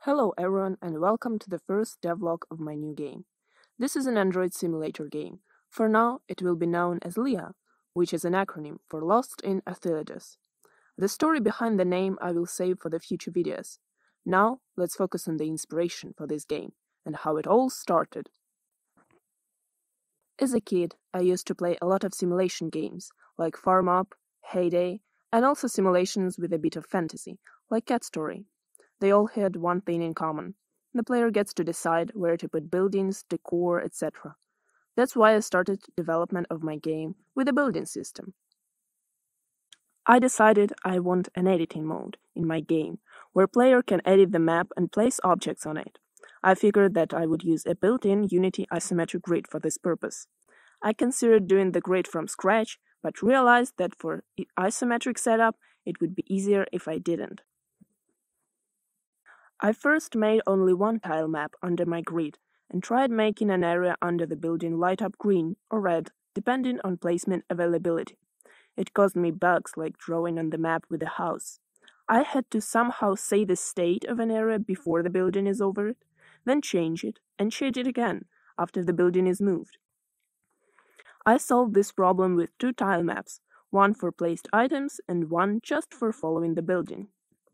Hello everyone and welcome to the first devlog of my new game. This is an Android simulator game. For now, it will be known as LIA, which is an acronym for Lost in Athilidus. The story behind the name I will save for the future videos. Now, let's focus on the inspiration for this game and how it all started. As a kid, I used to play a lot of simulation games like Farm Up, Heyday, and also simulations with a bit of fantasy, like Cat Story. They all had one thing in common. The player gets to decide where to put buildings, decor, etc. That's why I started development of my game with a building system. I decided I want an editing mode in my game, where player can edit the map and place objects on it. I figured that I would use a built-in Unity isometric grid for this purpose. I considered doing the grid from scratch, but realized that for isometric setup, it would be easier if I didn't. I first made only one tile map under my grid and tried making an area under the building light up green or red, depending on placement availability. It caused me bugs like drawing on the map with a house. I had to somehow say the state of an area before the building is over it, then change it and change it again after the building is moved. I solved this problem with two tile maps, one for placed items and one just for following the building.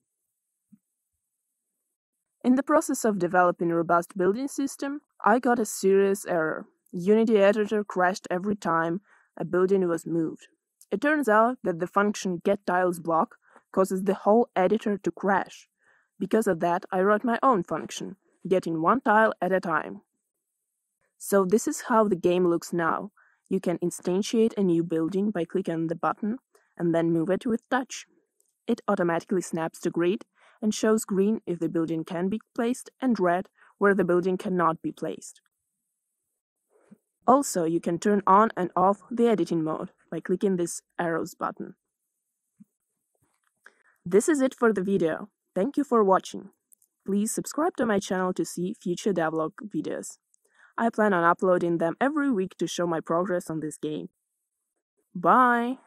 In the process of developing a robust building system, I got a serious error. Unity editor crashed every time a building was moved. It turns out that the function getTilesBlock causes the whole editor to crash. Because of that, I wrote my own function, getting one tile at a time. So this is how the game looks now. You can instantiate a new building by clicking on the button and then move it with touch. It automatically snaps the grid and shows green if the building can be placed and red where the building cannot be placed. Also, you can turn on and off the editing mode by clicking this arrows button. This is it for the video. Thank you for watching. Please subscribe to my channel to see future devlog videos. I plan on uploading them every week to show my progress on this game. Bye!